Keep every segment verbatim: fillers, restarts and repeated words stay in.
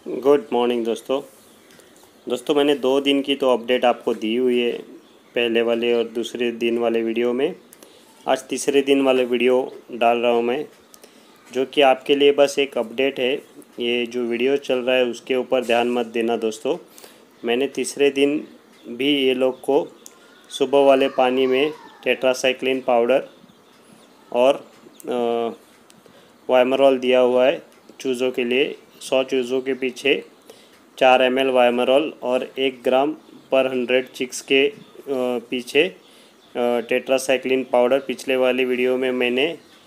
Good morning दोस्तों दोस्तों मैंने दो दिन की तो अपडेट आपको दी हुई है, पहले वाले और दूसरे दिन वाले वीडियो में। आज तीसरे दिन वाले वीडियो डाल रहा हूँ मैं, जो कि आपके लिए बस एक अपडेट है। ये जो वीडियो चल रहा है उसके ऊपर ध्यान मत देना दोस्तों। मैंने तीसरे दिन भी ये लोग को सुबह वाले पानी में टेट्रासाइक्लिन पाउडर और वाइमरॉल दिया हुआ है चूज़ों के लिए। सौ चूज़ों के पीछे चार एम एल वाइमरॉल और एक ग्राम पर हंड्रेड चिक्स के पीछे टेट्रासाइक्लिन पाउडर। पिछले वाली वीडियो में मैंने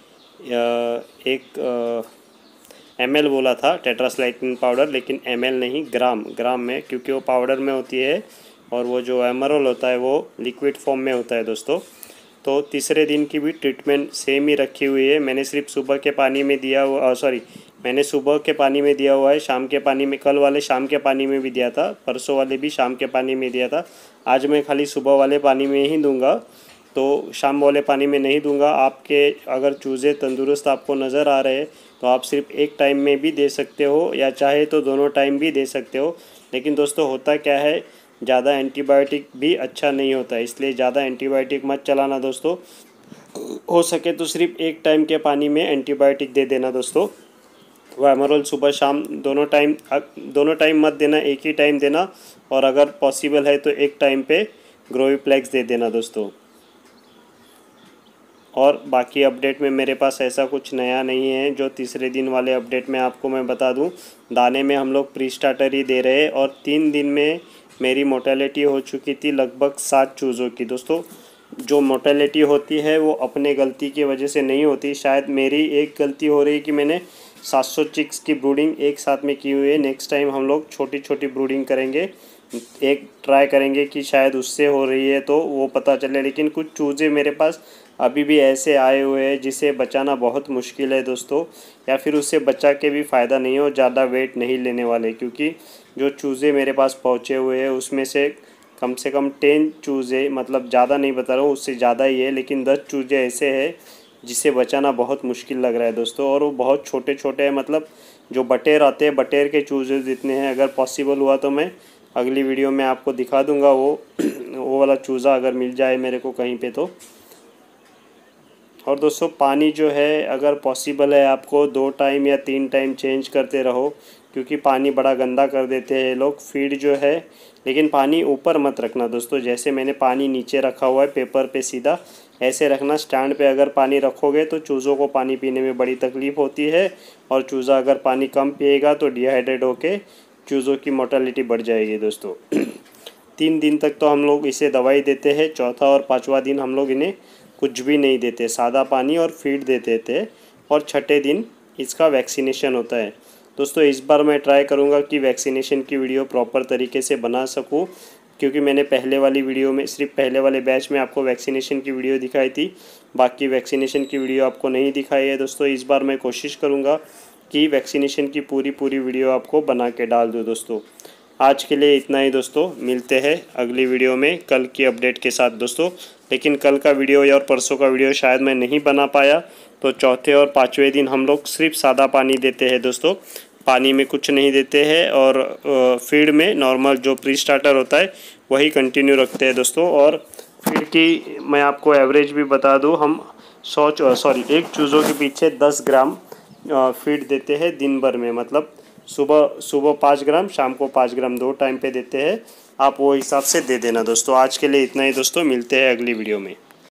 एक एम एल बोला था टेट्रासाइक्लिन पाउडर, लेकिन एम एल नहीं ग्राम ग्राम में, क्योंकि वो पाउडर में होती है और वो जो वाइमरॉल होता है वो लिक्विड फॉर्म में होता है दोस्तों। तो तीसरे दिन की भी ट्रीटमेंट सेम ही रखी हुई है। मैंने सिर्फ सुबह के पानी में दिया हुआ सॉरी मैंने सुबह के पानी में दिया हुआ है, शाम के पानी में, कल वाले शाम के पानी में भी दिया था, परसों वाले भी शाम के पानी में दिया था। आज मैं खाली सुबह वाले पानी में ही दूंगा, तो शाम वाले पानी में नहीं दूंगा। आपके अगर चूज़े तंदुरुस्त आपको नज़र आ रहे हैं तो आप सिर्फ एक टाइम में भी दे सकते हो, या चाहे तो दोनों टाइम भी दे सकते हो। लेकिन दोस्तों होता क्या है, ज़्यादा एंटीबायोटिक भी अच्छा नहीं होता, इसलिए ज़्यादा एंटीबायोटिक मत चलाना दोस्तों। हो सके तो सिर्फ एक टाइम के पानी में एंटीबायोटिक दे देना दोस्तों। वाइमरॉल सुबह शाम दोनों टाइम दोनों टाइम मत देना, एक ही टाइम देना, और अगर पॉसिबल है तो एक टाइम पे ग्रोविप्लेक्स दे देना दोस्तों। और बाकी अपडेट में मेरे पास ऐसा कुछ नया नहीं है। जो तीसरे दिन वाले अपडेट में आपको मैं बता दूं, दाने में हम लोग प्री स्टार्टर ही दे रहे हैं, और तीन दिन में मेरी मोर्टेलिटी हो चुकी थी लगभग सात चूज़ों की दोस्तों। जो मोर्टेलिटी होती है वो अपने गलती की वजह से नहीं होती, शायद मेरी एक गलती हो रही है कि मैंने सात सौ चिक्स की ब्रूडिंग एक साथ में की हुई है। नेक्स्ट टाइम हम लोग छोटी छोटी ब्रूडिंग करेंगे, एक ट्राई करेंगे कि शायद उससे हो रही है तो वो पता चले। लेकिन कुछ चूज़े मेरे पास अभी भी ऐसे आए हुए हैं जिसे बचाना बहुत मुश्किल है दोस्तों, या फिर उससे बचा के भी फ़ायदा नहीं हो, ज़्यादा वेट नहीं लेने वाले। क्योंकि जो चूज़े मेरे पास पहुँचे हुए हैं उसमें से कम से कम टेन चूज़े, मतलब ज़्यादा नहीं बता रहा हूँ, उससे ज़्यादा ही है, लेकिन दस चूज़े ऐसे हैं जिसे बचाना बहुत मुश्किल लग रहा है दोस्तों। और वो बहुत छोटे छोटे हैं, मतलब जो बटेर आते हैं बटेर के चूज़े जितने हैं। अगर पॉसिबल हुआ तो मैं अगली वीडियो में आपको दिखा दूंगा वो वो वाला चूज़ा अगर मिल जाए मेरे को कहीं पे तो। और दोस्तों पानी जो है, अगर पॉसिबल है आपको दो टाइम या तीन टाइम चेंज करते रहो, क्योंकि पानी बड़ा गंदा कर देते हैं लोग फीड जो है। लेकिन पानी ऊपर मत रखना दोस्तों, जैसे मैंने पानी नीचे रखा हुआ है पेपर पे सीधा, ऐसे रखना। स्टैंड पे अगर पानी रखोगे तो चूज़ों को पानी पीने में बड़ी तकलीफ़ होती है, और चूज़ा अगर पानी कम पिएगा तो डिहाइड्रेट होके चूज़ों की मोर्टेलिटी बढ़ जाएगी दोस्तों। तीन दिन तक तो हम लोग इसे दवाई देते हैं, चौथा और पाँचवा दिन हम लोग इन्हें कुछ भी नहीं देते, सादा पानी और फीड देते थे, और छठे दिन इसका वैक्सीनेशन होता है दोस्तों। इस बार मैं ट्राई करूँगा कि वैक्सीनेशन की वीडियो प्रॉपर तरीके से बना सकूँ, क्योंकि मैंने पहले वाली वीडियो में, सिर्फ पहले वाले बैच में आपको वैक्सीनेशन की वीडियो दिखाई थी, बाकी वैक्सीनेशन की वीडियो आपको नहीं दिखाई है दोस्तों। इस बार मैं कोशिश करूँगा कि वैक्सीनेशन की पूरी पूरी वीडियो आपको बना के डाल दूँ दोस्तों। आज के लिए इतना ही दोस्तों, मिलते हैं अगली वीडियो में कल की अपडेट के साथ दोस्तों। लेकिन कल का वीडियो या और परसों का वीडियो शायद मैं नहीं बना पाया, तो चौथे और पाँचवें दिन हम लोग सिर्फ सादा पानी देते हैं दोस्तों, पानी में कुछ नहीं देते हैं, और फीड में नॉर्मल जो प्री स्टार्टर होता है वही कंटिन्यू रखते हैं दोस्तों। और फीड की मैं आपको एवरेज भी बता दूँ, हम सौ सॉरी एक चूज़ों के पीछे दस ग्राम फीड देते हैं दिन भर में, मतलब सुबह सुबह पाँच ग्राम, शाम को पाँच ग्राम, दो टाइम पे देते हैं। आप वो हिसाब से दे देना दोस्तों। आज के लिए इतना ही दोस्तों, मिलते हैं अगली वीडियो में।